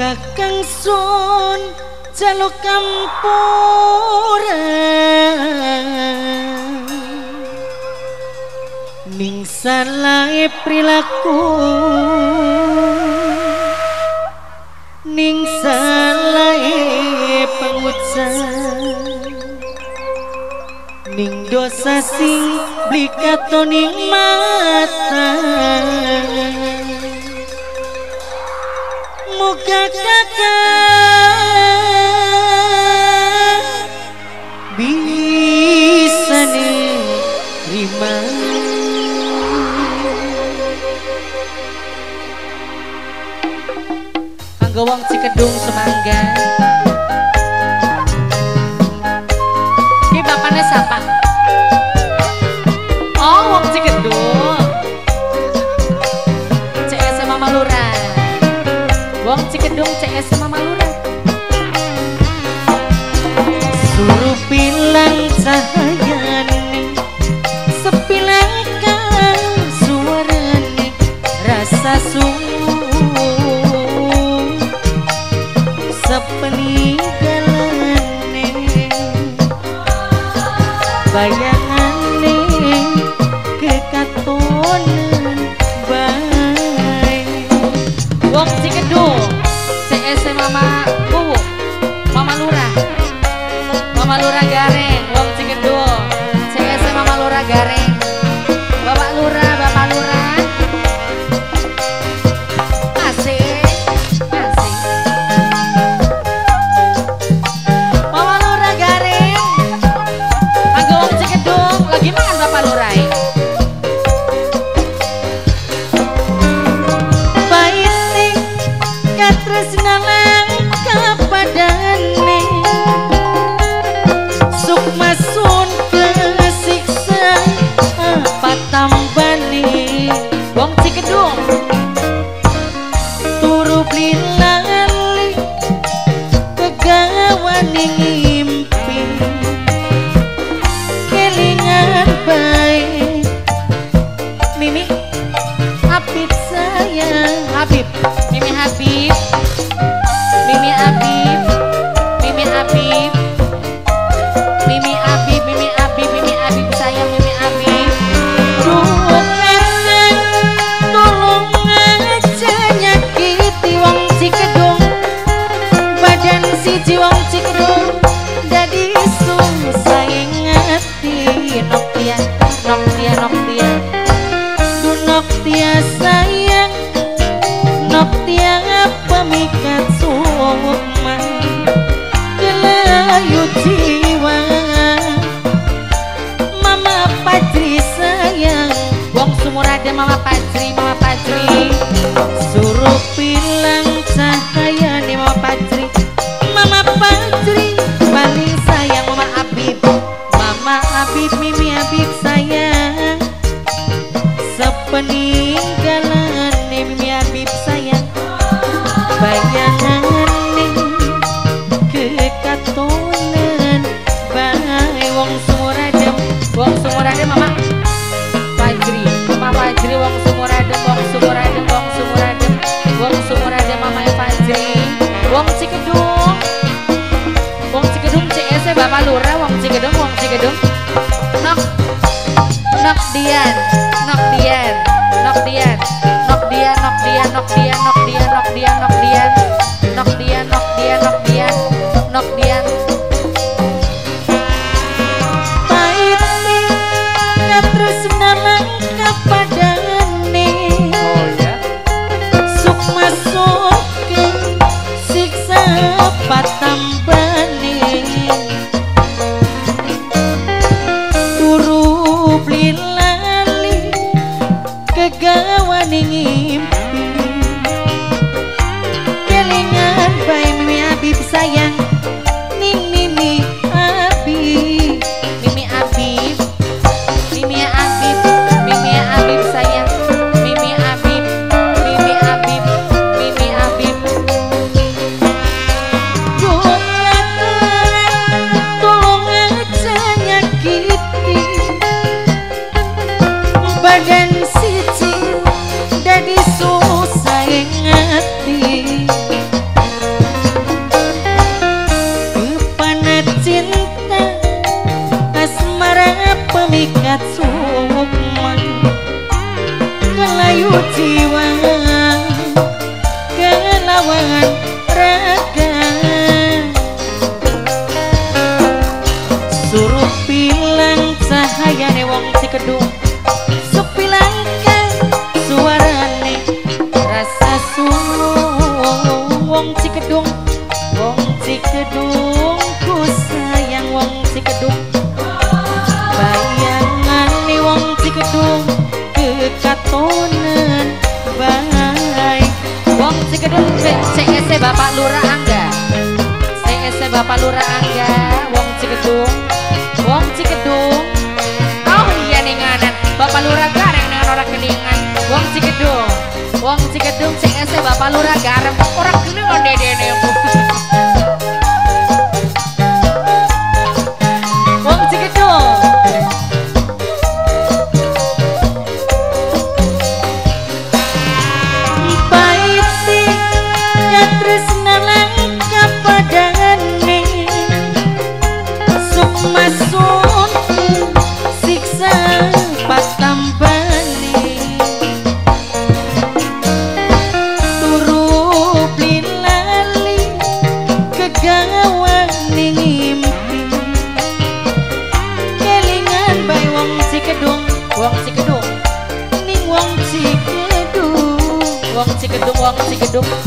Kakang Sun jaluk kampuran ning salahe prilaku ning salahe pengucap ning dosa sing blikato ning mata muga kakak bisa nerima. Kanggo wong Cikedung Semangga. Ki bapaknya siapa? Oh, wong Cikedung. CS Mama Lurah. Wong Cikedung CS Mama Lurah. Suruh bilang cahayane sepilangkan suarane rasa sungguh sepeninggalane bayangane kekatonan bae. Wong Cikedung CS Mama Kuwu Mama Lurah. Mama Lurah Gareng, wong Cikedung CS Mama Lurah Gareng. Bapak Lurah, Bapak Lurah. Asik, asik. Mama Lurah Gareng. Kanggo wong Cikedung lagi makan Bapak Lurah. Baiti katresna langka padane sukmasun kesiksa apa tambane wong Cikedung turu lilali kegawan ngimpi kelingan bae Mimi Habib sayang Habib Mimi Habib Mimi Habib Mimi Habib Mimi Habib, Mimi Habib, Mimi Habib sayang Mimi Habib. Dukangan tolong aja nyakiti wong Cikedung. Badan siji wong Cikedung dadi susah ngati. Noktia, Noktia, Noktia. Du Noktia sayang. Noktia pemikat sukma. Kelayu jiwa Mama Pajri sayang wong Sumurade Mama Pajri suruh bilang cahaya nih Mama Pajri paling sayang Mama Habib Mimi Habib sayang sepeninggalan nih Mimi Habib sayang bayangan kekatonan bae wong Sumurade Mama Pajri wong Sumurade Mama Pajri wong Cikedung CS Bapak Lurah wong Cikedung Nok Dian Paiti katresna langka padane sukmasuk siksa patambane turu lilali jiwa kelawan raga suruh pilang cahayane wong Cikedung sepilangka suarane rasa sulung wong Cikedung ku sayang wong Cikedung bayangane wong Cikedung kekatonan baik wong Cikedung CS Bapak Lurah Angga CS Bapak Lurah Angga wong Cikedung oh iya ninganan Bapak Lurah Gareng dengan orang keningan wong Cikedung CS Bapak Lurah Gareng orang keningan dede wong Cikedung baik sih tresna langka padane sukmasun siksa pas tambane turu lali kegawan ngimpi kelingan bae wong Cikedung ning wong Cikedung